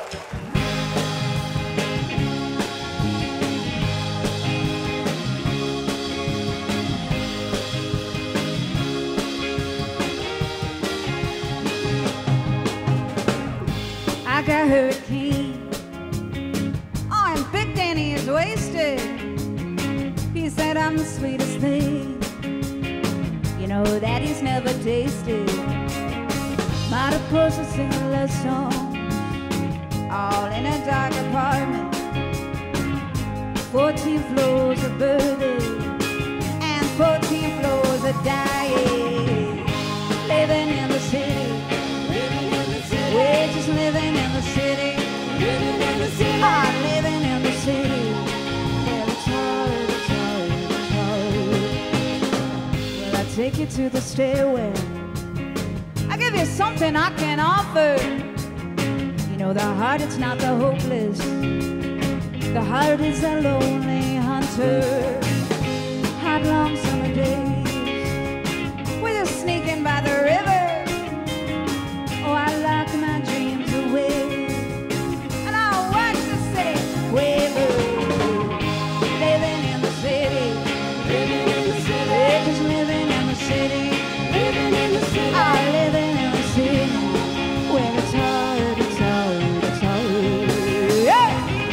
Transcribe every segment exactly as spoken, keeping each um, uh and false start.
I got hurricane. Oh, and Big Danny is wasted. He said I'm the sweetest thing, you know, that he's never tasted. Might have posed to sing a love song, all in a dark apartment. Fourteen floors of burning and fourteen floors of dying. Living in the city, we're just living in the city. Living in the city. I'm living in the city. Well, it's hard, it's hard, it's hard. Well, I take you to the stairwell. I give you something I can offer. You know, the heart, it's not the hopeless. The heart is a lonely hunter. Hot, long summer days, we're just sneaking by the river. Oh, I lock my dreams away, and I'll watch the city waver. Living in the city, living in the city, we're just living in the city, living in the city. I'm living in the city, where it's hard, it's hard, it's hard. Yeah!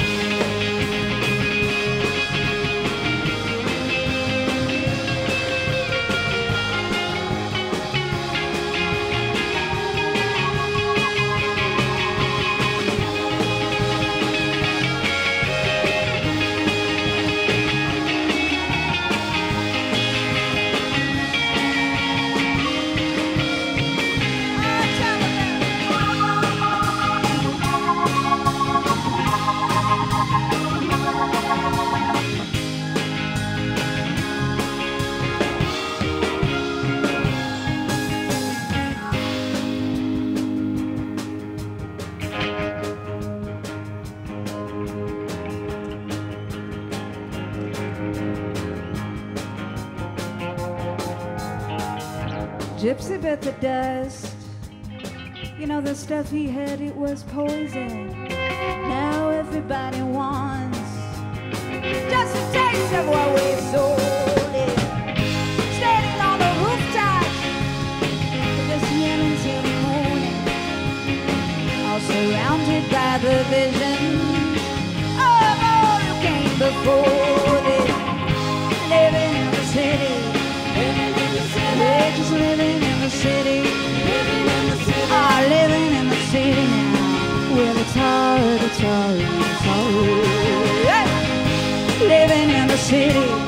Gypsy bit the dust. You know, the stuff he had, it was poison. Now everybody wants just a taste of what we sold it. Standing on the rooftops, just yelling until the morning, all surrounded by the visions of all who came before this. Living in the city, living in the city, we're just living in the city, living in the city. Oh, living in the city now. Well, it's hard, it's hard, it's hard. Yeah. Living in the city.